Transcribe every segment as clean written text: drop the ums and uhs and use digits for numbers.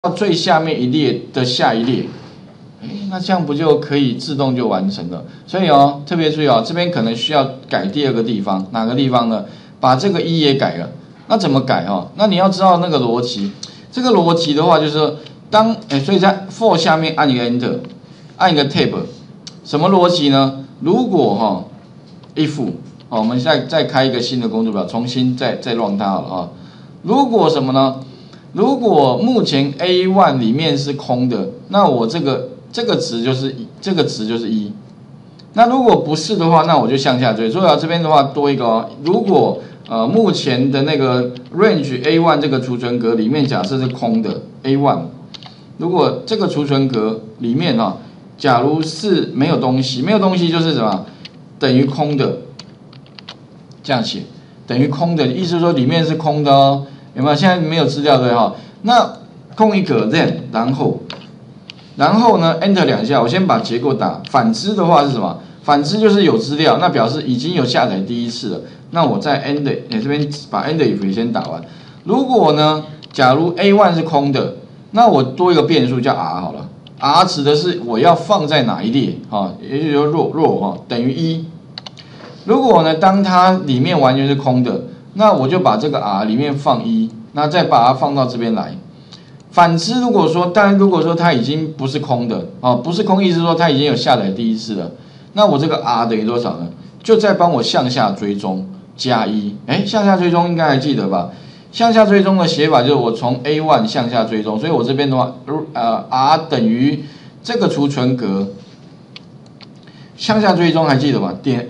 到最下面一列的下一列，那这样不就可以自动就完成了？所以特别注意这边可能需要改第二个地方，哪个地方呢？把这个1也改了。那怎么改那你要知道那个逻辑。这个逻辑的话，就是说所以在 for 下面按一个 enter， 按一个 tab， 什么逻辑呢？如果if 我们再开一个新的工作表，重新再 run 它好了如果什么呢？如果目前 A1 里面是空的，那我这个值就是1。那如果不是的话，那我就向下追。所以这边的话多一个如果目前的那个 range A1 这个储存格里面假设是空的 A1， 如果这个储存格里面假如是没有东西，没有东西就是什么？等于空的，这样写，等于空的，意思是说里面是空的有没有？现在没有资料对那空一格 then 然后呢 enter 2下，我先把结构打。反之的话是什么？反之就是有资料，那表示已经有下载第一次了。那我在 end 这边把 end if 也先打完。如果呢，假如 A1 是空的，那我多一个变数叫 r 好了。r 指的是我要放在哪一列也就是说若等于1。如果呢，当它里面完全是空的，那我就把这个 r 里面放1，那再把它放到这边来。反之，如果说它已经不是空的不是空，意思说它已经有下载第一次了，那我这个 r 等于多少呢？就再帮我向下追踪加1。向下追踪应该还记得吧？向下追踪的写法就是我从 A1 向下追踪，所以我这边的话r 等于这个储存格向下追踪还记得吗？点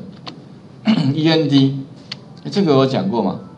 end 这个我讲过嘛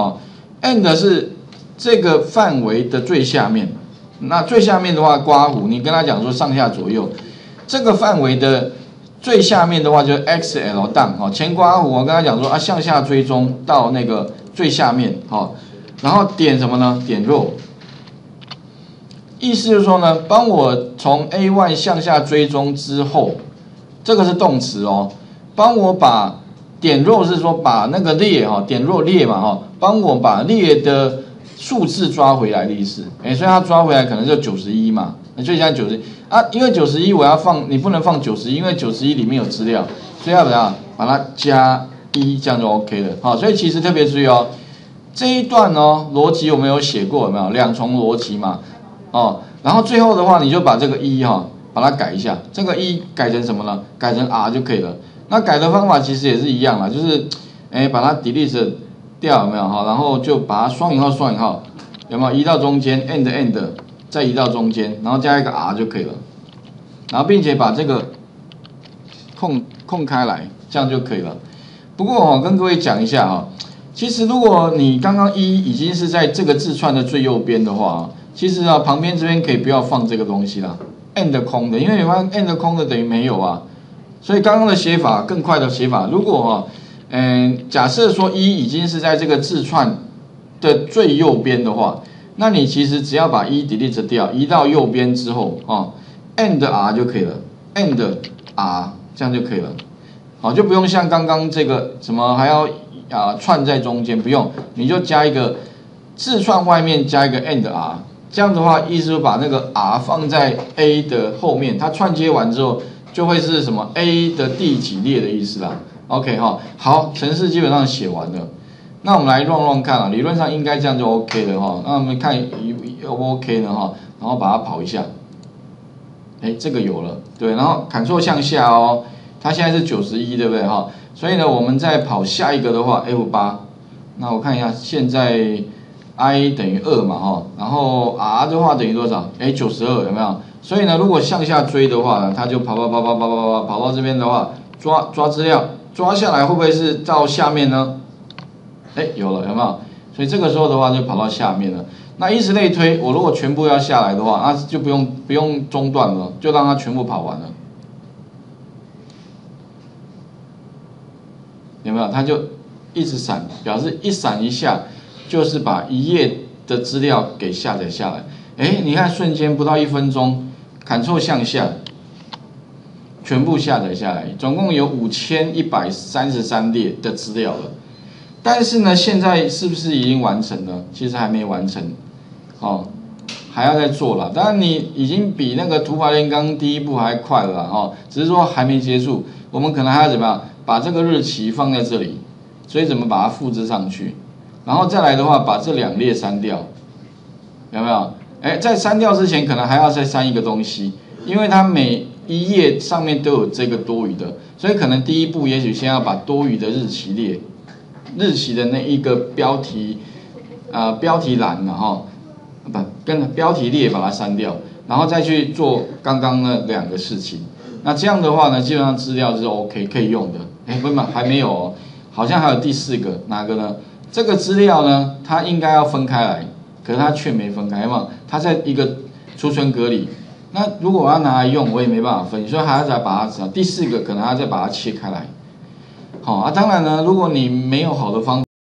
end 是这个范围的最下面，那最下面的话刮弧，你跟他讲说上下左右，这个范围的最下面的话就是 XL down 前刮弧，我跟他讲说向下追踪到那个最下面然后点什么呢？点 row， 意思就是说呢，帮我从 A1 向下追踪之后，这个是动词帮我把点 row 是说把那个列点 row 列嘛帮我把列的数字抓回来的意思。所以它抓回来可能就91嘛，那就像91因为91我要放，你不能放91，因为91里面有资料，所以要把它加1，这样就 OK 了所以其实特别注意这一段逻辑我们有写过，有没有2重逻辑嘛然后最后的话你就把这个1把它改一下，这个1改成什么呢？改成 r 就可以了。那改的方法其实也是一样啦，就是把它 delete 掉有没有然后就把它双引号有没有移到中间 end 再移到中间，然后加一个 r 就可以了，然后并且把这个空开来，这样就可以了。不过跟各位讲一下其实如果你刚刚1已经是在这个字串的最右边的话其实旁边这边可以不要放这个东西啦 ，end 空的，因为你发现 end 空的等于没有所以刚刚的写法更快的写法，如果假设说1已经是在这个字串的最右边的话，那你其实只要把1 delete 掉，移到右边之后end r 就可以了 ，end r 这样就可以了，就不用像刚刚这个什么还要串在中间，不用，你就加一个字串外面加一个 end r， 这样的话意思就把那个 r 放在 a 的后面，它串接完之后就会是什么 a 的第几列的意思啦。OK 好，程式基本上写完了，那我们来 run 看理论上应该这样就 OK 了那我们看OK 呢然后把它跑一下，这个有了，对，然后 Ctrl 向下它现在是91，对不对所以呢，我们再跑下一个的话 F8， 那我看一下，现在 I 等于2嘛然后 R 的话等于多少？92有没有？所以呢，如果向下追的话呢，它就跑到这边的话，抓资料，抓下来会不会是到下面呢？有了，有没有？所以这个时候的话就跑到下面了。那以此类推，我如果全部要下来的话，那就不用中断了，就让它全部跑完了。有没有？它就一直闪，表示一闪一下就是把一页的资料给下载下来。你看瞬间不到1分钟 ，Ctrl 向下，全部下载下来，总共有5133列的资料了。但是呢，现在是不是已经完成了？其实还没完成， 还要再做啦。当然你已经比那个土法炼钢第一步还快了啦哦，只是说还没结束，我们可能还要怎么样把这个日期放在这里，所以怎么把它复制上去，然后再来的话把这2列删掉，有没有？在删掉之前可能还要再删一个东西，因为它每一页上面都有这个多余的，所以可能第一步也许先要把多余的日期列，日期的那一个标题栏然后不跟标题列把它删掉，然后再去做刚刚那2个事情。那这样的话呢，基本上资料是 OK 可以用的。不是还没有哦，好像还有第4个哪个呢？这个资料呢，它应该要分开来。可是它却没分开，有没有？它在一个储存格里。那如果我要拿来用，我也没办法分，所以还要再把它第4个可能还要再把它切开来。好啊，当然呢，如果你没有好的方法。